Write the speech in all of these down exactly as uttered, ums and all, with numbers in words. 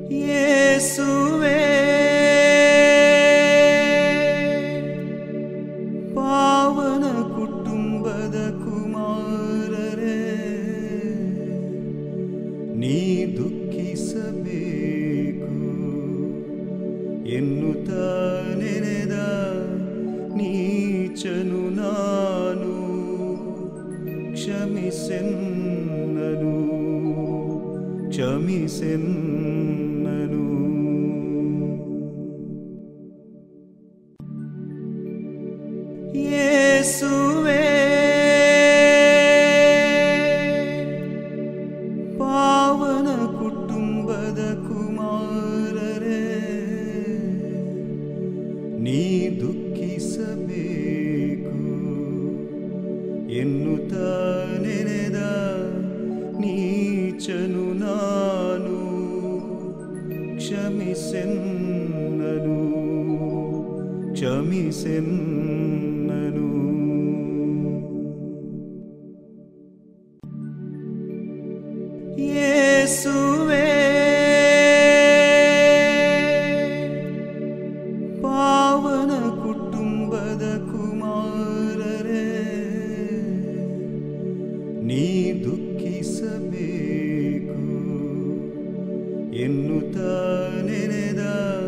ಯೇಸುವೇ ಪಾವನ ಕುಟುಂಬದ ಕುಮಾರರೇ, ನೀ ದುಃಖಿಸಬೇಕು ಎನ್ನುತ್ತಾ ನೆನೆದ ನೀಚನು ನಾನು, ಕ್ಷಮಿಸೆನ್ನನು ಕ್ಷಮಿಸೆನ್ನನು. ಯೇಸುವೇ ಪಾವನ ಕುಟುಂಬದ ಕುಮಾರರೇ, ನೀ ದುಃಖಿಸಬೇಕು ಎನ್ನುತ್ತಾ ನೆನೆದ ನೀಚನು ನಾನು, ಕ್ಷಮಿಸೆನ್ನನು ಕ್ಷಮಿಸೆನ್ನನು. ಯೇಸುವೇ ಪಾವನ ಕುಟುಂಬದ ಕುಮಾರರೇ, ನೀ ದುಃಖಿಸಬೇಕು ಎನ್ನುತ್ತಾ ನೆನೆದ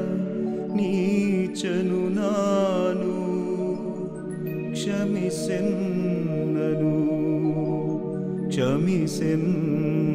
ನೀಚನು ನಾನು, ಕ್ಷಮಿಸೆನ್ನನು ಕ್ಷಮಿಸೆನ್ನನು.